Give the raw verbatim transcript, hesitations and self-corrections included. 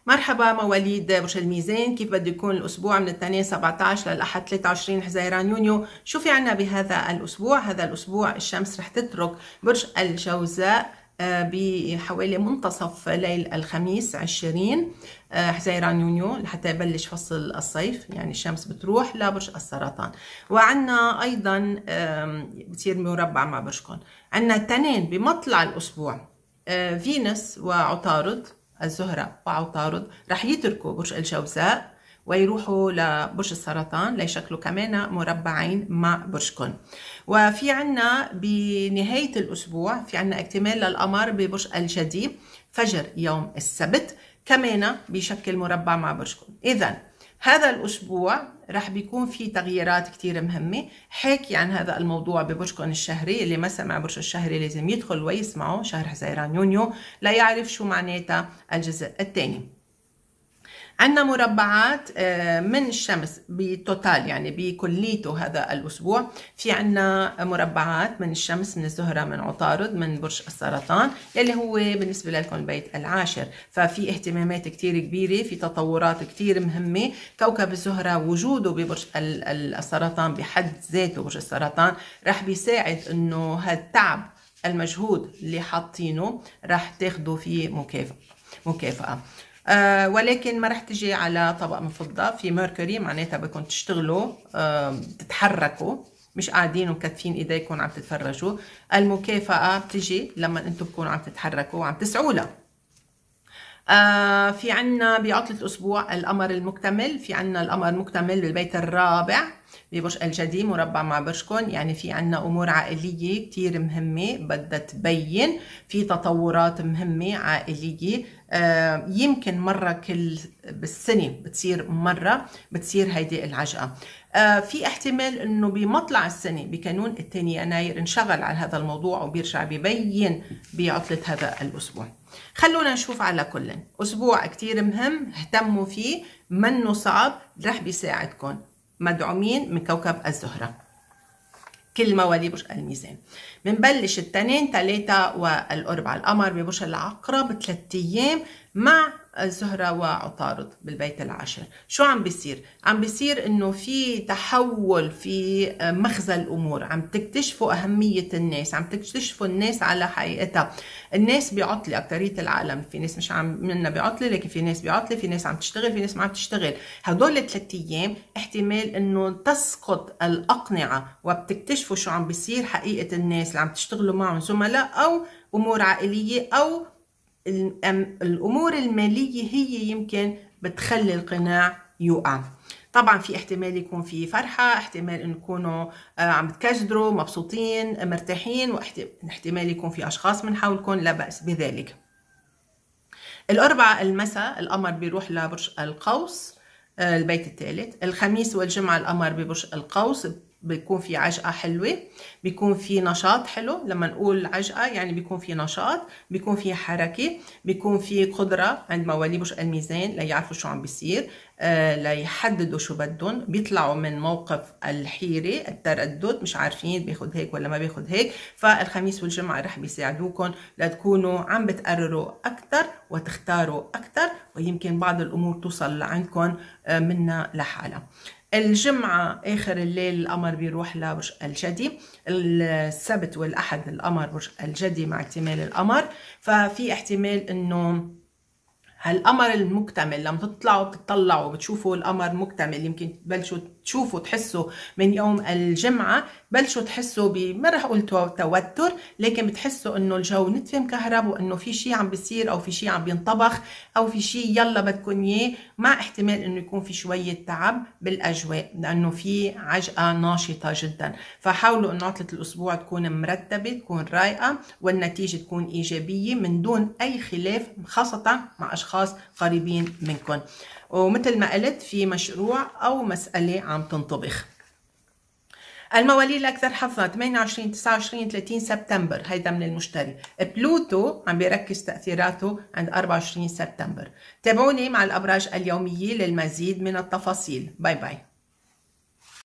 مرحبا مواليد برج الميزان، كيف بده يكون الأسبوع من الاثنين سبعة عشر للأحد ثلاثة وعشرين حزيران يونيو؟ شو في عنا بهذا الأسبوع؟ هذا الأسبوع الشمس رح تترك برج الجوزاء بحوالي منتصف ليل الخميس عشرين حزيران يونيو لحتى يبلش فصل الصيف، يعني الشمس بتروح لبرج السرطان. وعنا أيضا بتصير مربع مع برجكم. عنا الاثنين بمطلع الأسبوع فينوس وعطارد، الزهرة وعطارد رح يتركوا برج الجوزاء ويروحوا لبرج السرطان ليشكلوا كمان مربعين مع برجكم. وفي عنا بنهاية الأسبوع في عنا اكتمال للقمر ببرج الجدي فجر يوم السبت، كمان بيشكل مربع مع برجكم. إذن هذا الأسبوع رح بيكون في تغييرات كتير مهمة. حكي عن هذا الموضوع ببرجكم الشهري، اللي ما سمع برج الشهري لازم يدخل ويسمعه شهر حزيران يونيو ليعرف شو معناتها الجزء الثاني. عندنا مربعات من الشمس بتوتال، يعني بكليته هذا الأسبوع. في عندنا مربعات من الشمس، من الزهرة، من عطارد، من برج السرطان يلي هو بالنسبة لكم البيت العاشر. ففي اهتمامات كتير كبيرة، في تطورات كتير مهمة. كوكب الزهرة وجوده ببرج السرطان بحد ذاته، برج السرطان رح بيساعد انه هالتعب المجهود اللي حاطينه رح تاخدوا فيه مكافأة مكافأة آه ولكن ما رح تجي على طبق من فضة. في ميركوري معناتها بدكم تشتغلوا، آه تتحركوا، مش قاعدين ومكتفين ايديكم عم تتفرجوا. المكافأة بتجي لما انتم تكونوا عم تتحركوا وعم تسعوا لها. آه في عنا بعطلة الأسبوع القمر المكتمل. في عنا القمر مكتمل بالبيت الرابع ببرج الجدي مربع مع برجكم، يعني في عنا أمور عائلية كتير مهمة بدها تبين، في تطورات مهمة عائلية. آه يمكن مرة كل بالسنة بتصير مرة بتصير هيدي العجقة. آه في احتمال انه بمطلع السنة بكانون الثاني يناير انشغل على هذا الموضوع وبيرجع ببين بعطلة هذا الأسبوع. خلونا نشوف على كل أسبوع كتير مهم، اهتموا فيه، منه صعب، رح بيساعدكم. مدعومين من كوكب الزهرة كل مواليد برج الميزان. بنبلش الاثنين ثلاثة والأربعة القمر ببرج العقرب ثلاث أيام مع الزهرة وعطارد بالبيت العاشر. شو عم بيصير؟ عم بيصير انه في تحول في مخزن الامور، عم تكتشفوا اهمية الناس، عم تكتشفوا الناس على حقيقتها. الناس بعطلة، اكترية العالم، في ناس مش عم منا بعطلة، لكن في ناس بعطلة، في ناس عم تشتغل، في ناس ما عم تشتغل. هدول الثلاث ايام احتمال انه تسقط الاقنعة وبتكتشفوا شو عم بيصير حقيقة الناس اللي عم تشتغلوا معهم، زملاء او امور عائلية او الأمور المالية هي يمكن بتخلي القناع يوقع. طبعا في احتمال يكون في فرحة، احتمال ان تكونوا عم بتكجدروا مبسوطين مرتاحين، واحتمال يكون في أشخاص من حولكم، لا بأس بذلك. الأربعاء المساء القمر بيروح لبرج القوس البيت الثالث. الخميس والجمعة القمر ببرج القوس، بيكون في عجقة حلوة، بيكون في نشاط حلو. لما نقول عجقة يعني بيكون في نشاط، بيكون في حركة، بيكون في قدرة عند مواليد برج الميزان ليعرفوا شو عم بيصير، آه ليحددوا شو بدهم، بيطلعوا من موقف الحيرة التردد، مش عارفين بياخد هيك ولا ما بياخد هيك. فالخميس والجمعة رح بيساعدوكم لتكونوا عم بتقرروا أكثر وتختاروا أكثر، ويمكن بعض الأمور توصل لعندكم آه منا لحالها. الجمعة آخر الليل القمر بيروح لبرج الجدي. السبت والأحد القمر برج الجدي مع اكتمال القمر. ففي احتمال إنه هالقمر المكتمل لما تطلعوا بتطلعوا بتشوفوا القمر مكتمل، يمكن تبلشوا تشوفوا تحسوا من يوم الجمعة بلشوا تحسوا ب ما رح اقول توتر، لكن بتحسوا انه الجو نتفه مكهرب، وانه في شيء عم بيصير او في شيء عم بينطبخ او في شيء يلا بدكم اياه، مع احتمال انه يكون في شوية تعب بالاجواء لانه في عجقة ناشطة جدا. فحاولوا انه عطلة الاسبوع تكون مرتبة، تكون رايقة، والنتيجة تكون ايجابية من دون اي خلاف، خاصة مع اشخاص قريبين منكم. ومثل ما قلت في مشروع او مسألة عم تنطبخ. المواليد الاكثر حظا ثمانية وعشرين تسعة وعشرين ثلاثين سبتمبر، هيدا من المشتري. بلوتو عم بيركز تأثيراته عند أربعة وعشرين سبتمبر. تابعوني مع الابراج اليومية للمزيد من التفاصيل. باي باي.